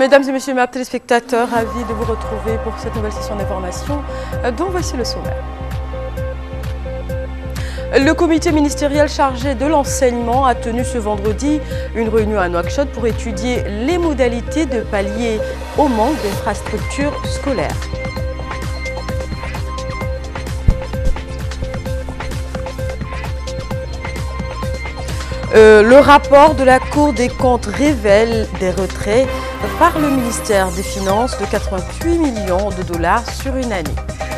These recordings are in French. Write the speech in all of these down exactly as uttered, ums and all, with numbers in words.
Mesdames et messieurs, mes téléspectateurs, ravis de vous retrouver pour cette nouvelle session d'information dont voici le sommaire. Le comité ministériel chargé de l'enseignement a tenu ce vendredi une réunion à Nouakchott pour étudier les modalités de pallier au manque d'infrastructures scolaires. Euh, le rapport de la Cour des comptes révèle des retraits par le ministère des Finances de quatre-vingt-huit millions de dollars sur une année.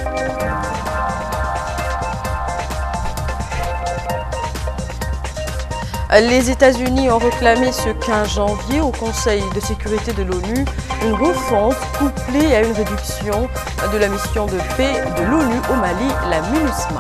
Les États-Unis ont réclamé ce quinze janvier au Conseil de sécurité de l'ONU une refonte couplée à une réduction de la mission de paix de l'ONU au Mali, la MINUSMA.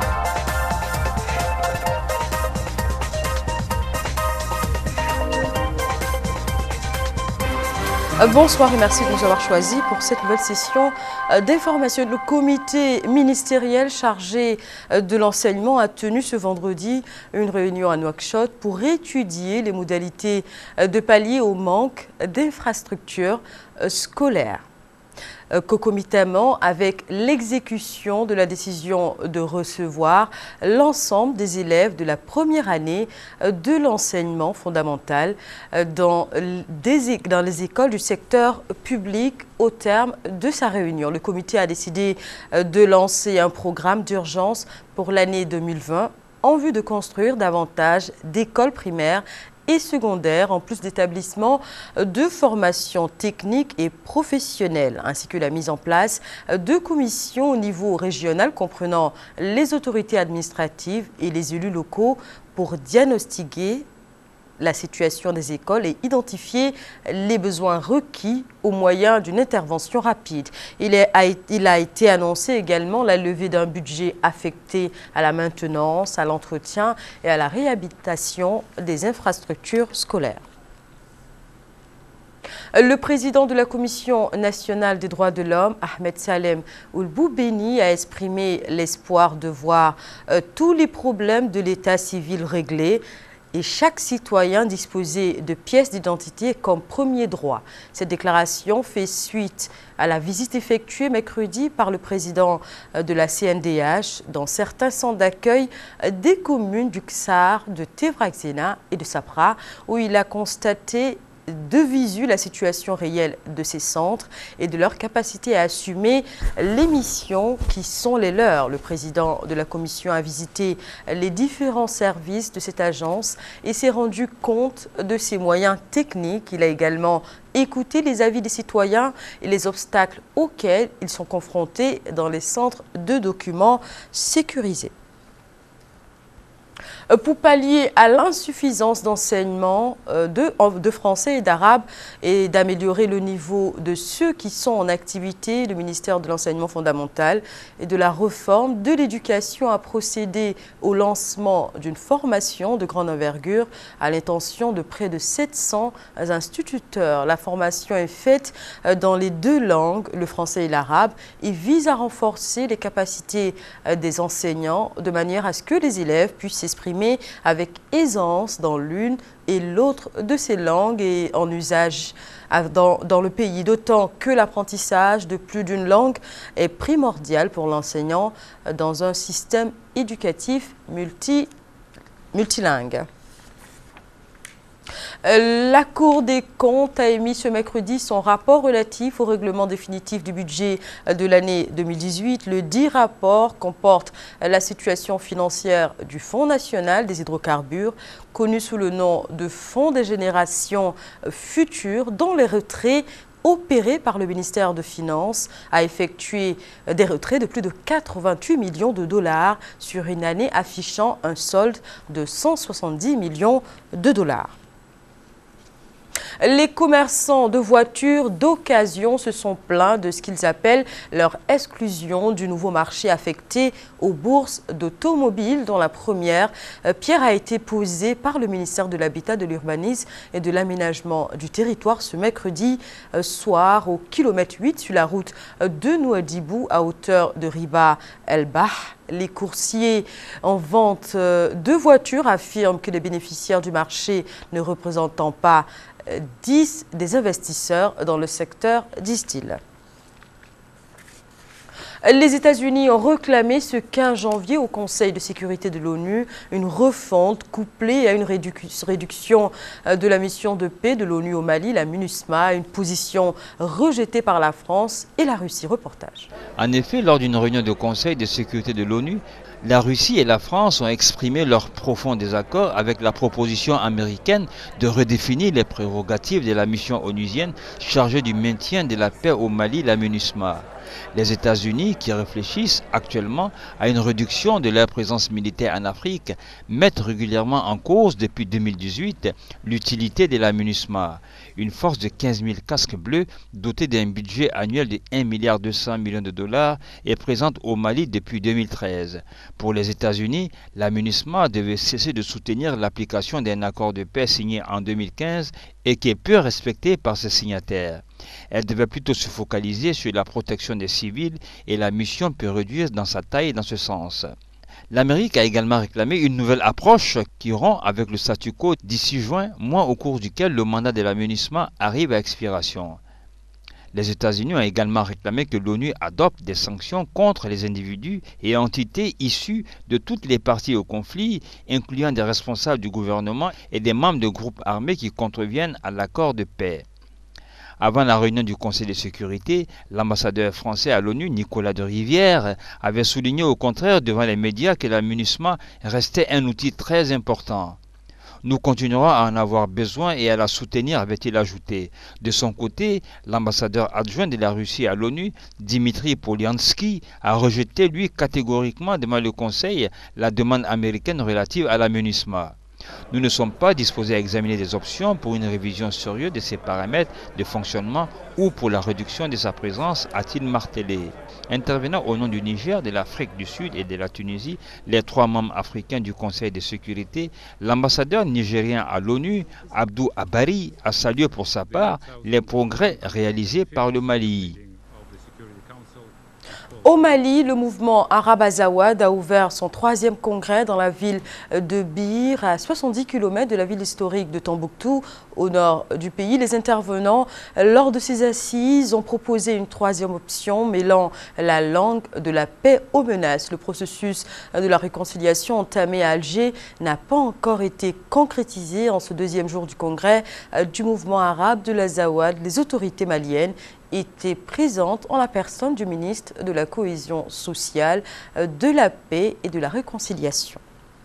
Bonsoir et merci de nous avoir choisis pour cette nouvelle session d'information. Le comité ministériel chargé de l'enseignement a tenu ce vendredi une réunion à Nouakchott pour étudier les modalités de pallier au manque d'infrastructures scolaires. Concomitamment avec l'exécution de la décision de recevoir l'ensemble des élèves de la première année de l'enseignement fondamental dans, des, dans les écoles du secteur public au terme de sa réunion. Le comité a décidé de lancer un programme d'urgence pour l'année deux mille vingt en vue de construire davantage d'écoles primaires et secondaires, en plus d'établissements de formation technique et professionnelle, ainsi que la mise en place de commissions au niveau régional comprenant les autorités administratives et les élus locaux pour diagnostiquer la situation des écoles et identifier les besoins requis au moyen d'une intervention rapide. Il, est, a, il a été annoncé également la levée d'un budget affecté à la maintenance, à l'entretien et à la réhabilitation des infrastructures scolaires. Le président de la Commission nationale des droits de l'homme, Ahmed Salem Oulboubeni, a exprimé l'espoir de voir euh, tous les problèmes de l'état civil réglés et chaque citoyen disposer de pièces d'identité comme premier droit. Cette déclaration fait suite à la visite effectuée mercredi par le président de la C N D H dans certains centres d'accueil des communes du Ksar, de Tevraxena et de Sapra, où il a constaté de visu la situation réelle de ces centres et de leur capacité à assumer les missions qui sont les leurs. Le président de la commission a visité les différents services de cette agence et s'est rendu compte de ses moyens techniques. Il a également écouté les avis des citoyens et les obstacles auxquels ils sont confrontés dans les centres de documents sécurisés. Pour pallier à l'insuffisance d'enseignement de, de français et d'arabe et d'améliorer le niveau de ceux qui sont en activité, le ministère de l'enseignement fondamental et de la réforme de l'éducation a procédé au lancement d'une formation de grande envergure à l'intention de près de sept cents instituteurs. La formation est faite dans les deux langues, le français et l'arabe, et vise à renforcer les capacités des enseignants de manière à ce que les élèves puissent s'exprimer avec aisance dans l'une et l'autre de ces langues et en usage dans, dans le pays, d'autant que l'apprentissage de plus d'une langue est primordial pour l'enseignant dans un système éducatif multi, multilingue. La Cour des comptes a émis ce mercredi son rapport relatif au règlement définitif du budget de l'année deux mille dix-huit. Le dit rapport comporte la situation financière du Fonds national des hydrocarbures, connu sous le nom de Fonds des générations futures, dont les retraits opérés par le ministère des Finances a effectué des retraits de plus de quatre-vingt-huit millions de dollars sur une année affichant un solde de cent soixante-dix millions de dollars. Les commerçants de voitures d'occasion se sont plaints de ce qu'ils appellent leur exclusion du nouveau marché affecté aux bourses d'automobiles, dont la première pierre a été posée par le ministère de l'Habitat, de l'Urbanisme et de l'Aménagement du Territoire ce mercredi soir au kilomètre huit sur la route de Nouadhibou à hauteur de Riba El-Bah. Les coursiers en vente de voitures affirment que les bénéficiaires du marché ne représentant pas dix des investisseurs dans le secteur, disent-ils. Les États-Unis ont réclamé ce quinze janvier au Conseil de sécurité de l'ONU une refonte couplée à une réduction de la mission de paix de l'ONU au Mali, la MINUSMA, une position rejetée par la France et la Russie. Reportage. En effet, lors d'une réunion du Conseil de sécurité de l'ONU, la Russie et la France ont exprimé leur profond désaccord avec la proposition américaine de redéfinir les prérogatives de la mission onusienne chargée du maintien de la paix au Mali, la MINUSMA. Les États-Unis, qui réfléchissent actuellement à une réduction de leur présence militaire en Afrique, mettent régulièrement en cause depuis deux mille dix-huit l'utilité de la MINUSMA, une force de quinze mille casques bleus dotée d'un budget annuel de un milliard deux cents millions de dollars et présente au Mali depuis deux mille treize. Pour les États-Unis, la MINUSMA devait cesser de soutenir l'application d'un accord de paix signé en deux mille quinze et qui est peu respecté par ses signataires. Elle devait plutôt se focaliser sur la protection des civils et la mission peut réduire dans sa taille dans ce sens. L'Amérique a également réclamé une nouvelle approche qui rompt avec le statu quo d'ici juin, mois au cours duquel le mandat de la MINUSMA arrive à expiration. Les États-Unis ont également réclamé que l'ONU adopte des sanctions contre les individus et entités issus de toutes les parties au conflit, incluant des responsables du gouvernement et des membres de groupes armés qui contreviennent à l'accord de paix. Avant la réunion du Conseil de sécurité, l'ambassadeur français à l'ONU, Nicolas de Rivière, avait souligné au contraire devant les médias que la MINUSMA restait un outil très important. Nous continuerons à en avoir besoin et à la soutenir, avait-il ajouté. De son côté, l'ambassadeur adjoint de la Russie à l'ONU, Dimitri Polyansky, a rejeté lui catégoriquement devant le Conseil la demande américaine relative à la MINUSMA. Nous ne sommes pas disposés à examiner des options pour une révision sérieuse de ses paramètres de fonctionnement ou pour la réduction de sa présence, a-t-il martelé. Intervenant au nom du Niger, de l'Afrique du Sud et de la Tunisie, les trois membres africains du Conseil de sécurité, l'ambassadeur nigérien à l'ONU, Abdou Abari, a salué pour sa part les progrès réalisés par le Mali. Au Mali, le mouvement Arabe Azawad a ouvert son troisième congrès dans la ville de Bir, à soixante-dix kilomètres de la ville historique de Tombouctou, au nord du pays. Les intervenants, lors de ces assises, ont proposé une troisième option mêlant la langue de la paix aux menaces. Le processus de la réconciliation entamé à Alger n'a pas encore été concrétisé en ce deuxième jour du congrès du mouvement arabe de l'Azawad. Les autorités maliennes étaient présentes en la personne du ministre de la Cohésion sociale, de la paix et de la réconciliation.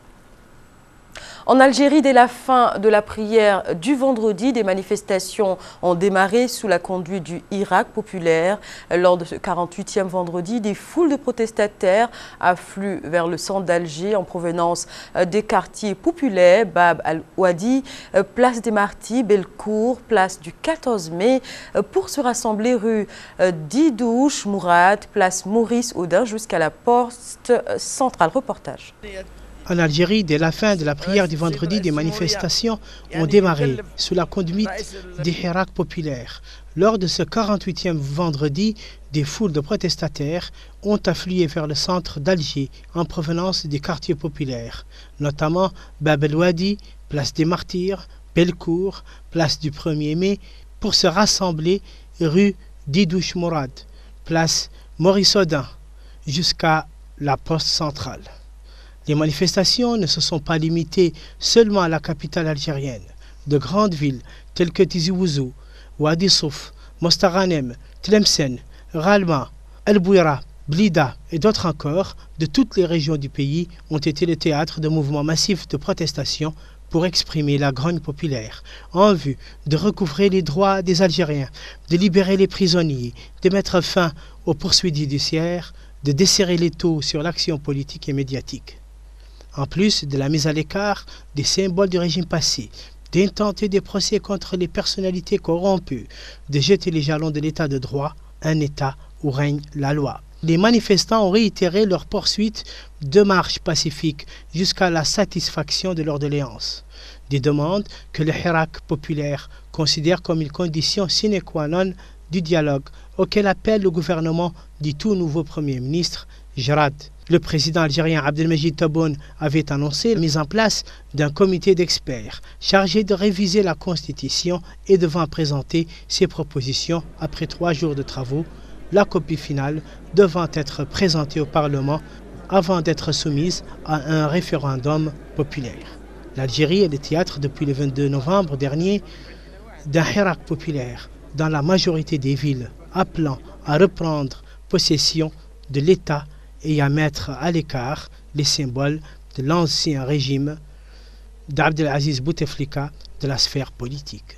En Algérie, dès la fin de la prière du vendredi, des manifestations ont démarré sous la conduite du Hirak populaire. Lors de ce quarante-huitième vendredi, des foules de protestataires affluent vers le centre d'Alger en provenance des quartiers populaires, Bab al-Ouadi, place des Martyrs, Bellecour, place du quatorze mai, pour se rassembler rue Didouche Mourad, place Maurice Audin jusqu'à la poste centrale. Reportage. En Algérie, dès la fin de la prière du vendredi, des manifestations ont démarré sous la conduite des Hirak populaires. Lors de ce quarante-huitième vendredi, des foules de protestataires ont afflué vers le centre d'Alger en provenance des quartiers populaires, notamment Bab el-Ouadi, place des Martyrs, Bellecour, place du premier mai, pour se rassembler rue Didouche Mourad, place Maurice Audin, jusqu'à la poste centrale. Les manifestations ne se sont pas limitées seulement à la capitale algérienne. De grandes villes telles que Tizi Ouzou, Wadi Souf, Mostaranem, Tlemcen, Ralma, El Bouira, Blida et d'autres encore, de toutes les régions du pays, ont été le théâtre de mouvements massifs de protestation pour exprimer la grogne populaire, en vue de recouvrer les droits des Algériens, de libérer les prisonniers, de mettre fin aux poursuites judiciaires, de desserrer les taux sur l'action politique et médiatique. En plus de la mise à l'écart des symboles du régime passé, d'intenter des procès contre les personnalités corrompues, de jeter les jalons de l'état de droit, un état où règne la loi. Les manifestants ont réitéré leur poursuite de marches pacifiques jusqu'à la satisfaction de leur doléance. Des demandes que le Hirak populaire considère comme une condition sine qua non du dialogue auquel appelle le gouvernement du tout nouveau Premier ministre Jarad. Le président algérien Abdelmajid Tebboune avait annoncé la mise en place d'un comité d'experts chargé de réviser la Constitution et devant présenter ses propositions après trois jours de travaux, la copie finale devant être présentée au Parlement avant d'être soumise à un référendum populaire. L'Algérie est le théâtre depuis le vingt-deux novembre dernier d'un hirak populaire dans la majorité des villes, appelant à reprendre possession de l'État et à mettre à l'écart les symboles de l'ancien régime d'Abdelaziz Bouteflika de la sphère politique.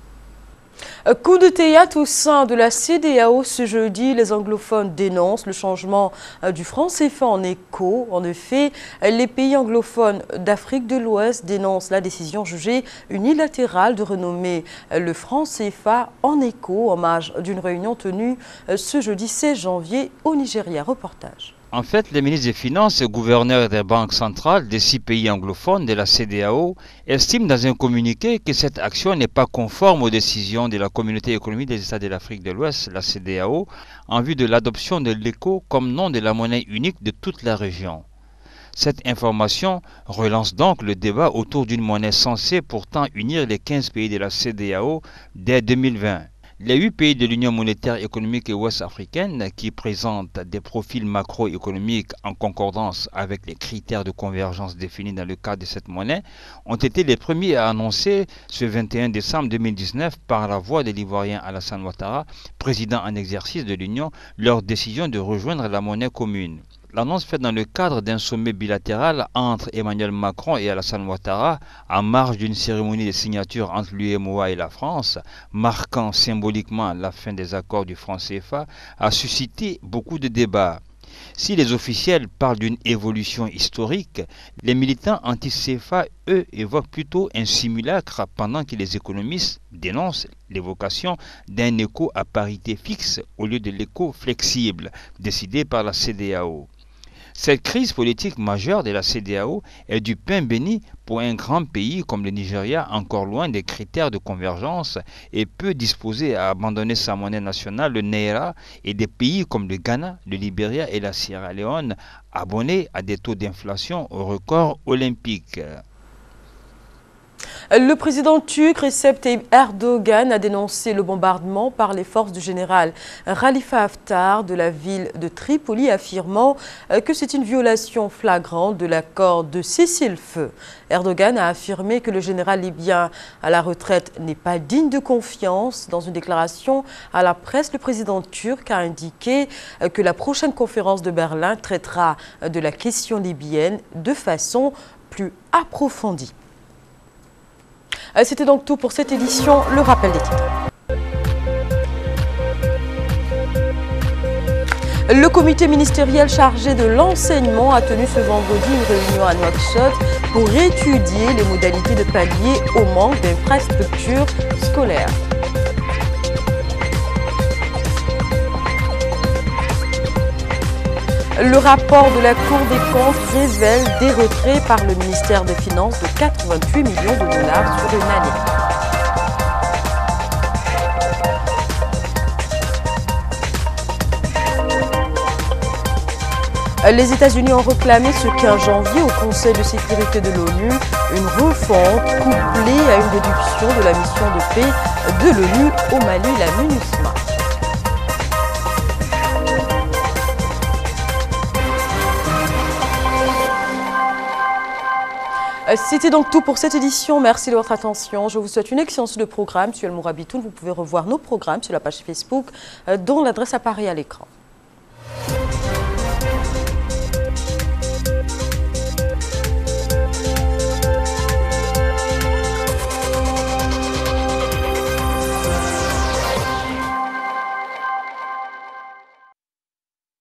Coup de théâtre au sein de la C D A O ce jeudi, les anglophones dénoncent le changement du franc C F A en écho. En effet, les pays anglophones d'Afrique de l'Ouest dénoncent la décision jugée unilatérale de renommer le franc C F A en écho, en marge d'une réunion tenue ce jeudi seize janvier au Nigeria. Reportage. En fait, les ministres des Finances et gouverneurs des banques centrales des six pays anglophones de la C D A O estiment dans un communiqué que cette action n'est pas conforme aux décisions de la Communauté économique des États de l'Afrique de l'Ouest, la C D A O, en vue de l'adoption de l'éco comme nom de la monnaie unique de toute la région. Cette information relance donc le débat autour d'une monnaie censée pourtant unir les quinze pays de la C D A O dès deux mille vingt. Les huit pays de l'Union monétaire économique et ouest-africaine, qui présentent des profils macroéconomiques en concordance avec les critères de convergence définis dans le cadre de cette monnaie, ont été les premiers à annoncer ce vingt et un décembre deux mille dix-neuf par la voix de l'Ivoirien Alassane Ouattara, président en exercice de l'Union, leur décision de rejoindre la monnaie commune. L'annonce faite dans le cadre d'un sommet bilatéral entre Emmanuel Macron et Alassane Ouattara, en marge d'une cérémonie de signature entre l'U E M O A et la France, marquant symboliquement la fin des accords du franc C F A, a suscité beaucoup de débats. Si les officiels parlent d'une évolution historique, les militants anti-C F A, eux, évoquent plutôt un simulacre, pendant que les économistes dénoncent l'évocation d'un éco à parité fixe au lieu de l'éco flexible, décidé par la C D A O. Cette crise politique majeure de la C D A O est du pain béni pour un grand pays comme le Nigeria, encore loin des critères de convergence et peu disposé à abandonner sa monnaie nationale, le Naira, et des pays comme le Ghana, le Libéria et la Sierra Leone, abonnés à des taux d'inflation au record olympique. Le président turc Recep Tayyip Erdogan a dénoncé le bombardement par les forces du général Khalifa Haftar de la ville de Tripoli, affirmant que c'est une violation flagrante de l'accord de cessez-le-feu. Erdogan a affirmé que le général libyen à la retraite n'est pas digne de confiance. Dans une déclaration à la presse, le président turc a indiqué que la prochaine conférence de Berlin traitera de la question libyenne de façon plus approfondie. C'était donc tout pour cette édition. Le rappel des titres. Le comité ministériel chargé de l'enseignement a tenu ce vendredi une réunion à Nouakchott pour étudier les modalités de pallier au manque d'infrastructures scolaires. Le rapport de la Cour des comptes révèle des retraits par le ministère des Finances de quatre-vingt-huit millions de dollars sur une année. Les États-Unis ont réclamé ce quinze janvier au Conseil de sécurité de l'ONU une refonte couplée à une réduction de la mission de paix de l'ONU au Mali, la MINUSMA. C'était donc tout pour cette édition. Merci de votre attention. Je vous souhaite une excellente de programme sur El Mourabitoun. Vous pouvez revoir nos programmes sur la page Facebook dont l'adresse apparaît à l'écran.